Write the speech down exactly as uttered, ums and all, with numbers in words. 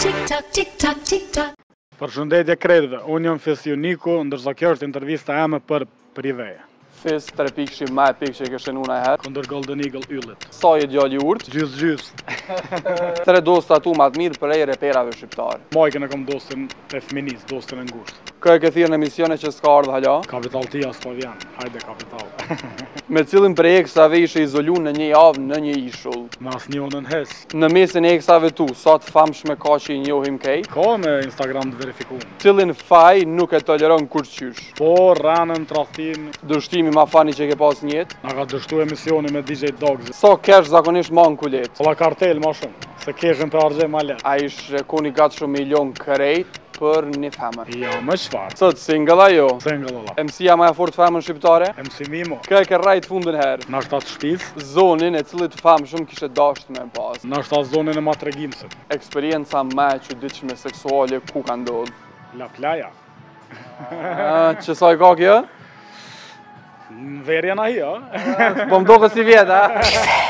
Tik-tak, tik-tak, tik-tak. Përshëndetje krejtëve, unë jam Fesioniku, ndërsa kjo është intervista eme për priveje. Fes tre pikëshi ma e pikë që i kështë nu në herë. Kundër Golden Eagle yllit. Sa je djalli urt. Gjys gjys. Tre dosta tu ma të mirë për e reperave shqiptare. Majken e kom dostin e fminis, dostin e ngusht. Kë e këthirë në emisione që s'ka ardhë hala. Kapital tia s'po vjen, hajde kapital. Me cilin për eksave ishe izolu në një javë në një ishull. Me as njonën hes. Në mesin e eksave tu, sa të famshme ka që i njohim kej. Ka me Instagram të verifikuar. Cilin faj nuk e toleron kur qysh. Po, ranën, tradhtin. Dështimi ma fani që ke pas njetë. Na ka dështu emisioni me D J Dogs. Sa kesh zakonisht ma në kulet. Sola kartel ma shumë, se keshën për argje ma let. A ish koni gatë shumë milion kërejt për një femër. Ja, me shfarë. Sot single ajo. Single alla. E mësia ma e fort femën shqiptare. E mësimi mo. Kë e ke rajt fundin herë. Na shtat shtis. Zonin e cilit famë shumë kishe dasht me pas. Na shtat zonin e ma tregimsit. Eksperienca me që dyqme seksuale ku ka ndodh. La plaja. Që sa i ka kjo? Në verja na hi, a? Po më do kësi vjetë, a?